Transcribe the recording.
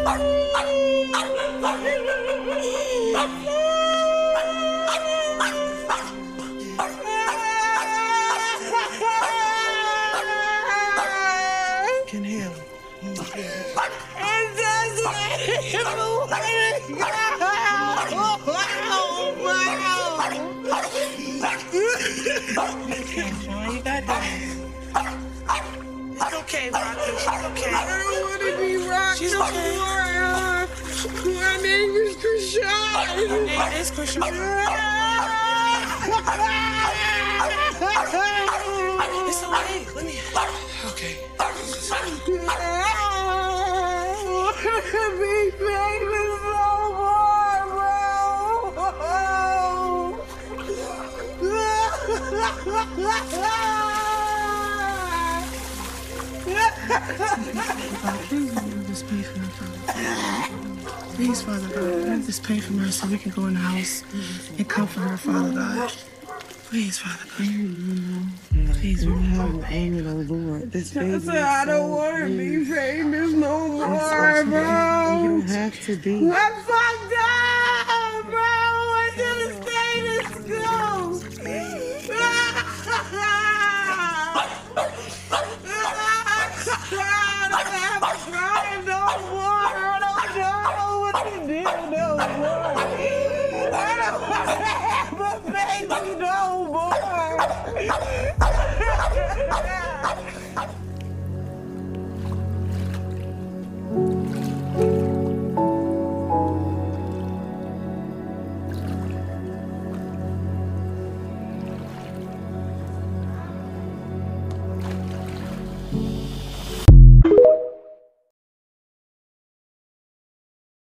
Can heal. You got this. It's okay, Rocky. She's okay. I don't want to be rocked. She's okay. My name is Chrisean. Your name is Chrisean. It's okay. Let me. Okay. Be famous no more, Please, Father God, let this pay for her so we can go in the house and comfort her, Father God. Please, Father God. Please, we have anger, Lord. This baby I said, I don't want to be famous no more, bro. You don't have to be. I fucked up, bro. I should have stayed in school. I don't have to cry no more. I don't know what to do no more. I don't want to have a baby no more.